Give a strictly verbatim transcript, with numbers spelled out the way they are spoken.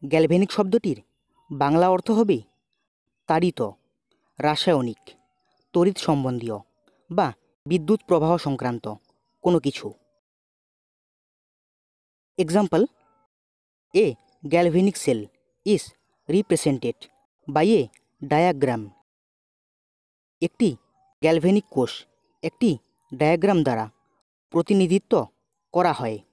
Galvanic শব্দটির বাংলা অর্থ হবে তাড়িত, রাসায়নিক, তড়িৎ সম্বন্ধীয় বা বিদ্যুৎ প্রবাহ সংক্রান্ত কোনো কিছু। Example, a galvanic cell is represented by a diagram. একটি গ্যালভ্যানিক কোষ একটি ডায়াগ্রাম দ্বারা প্রতিনিধিত্ব করা হয়।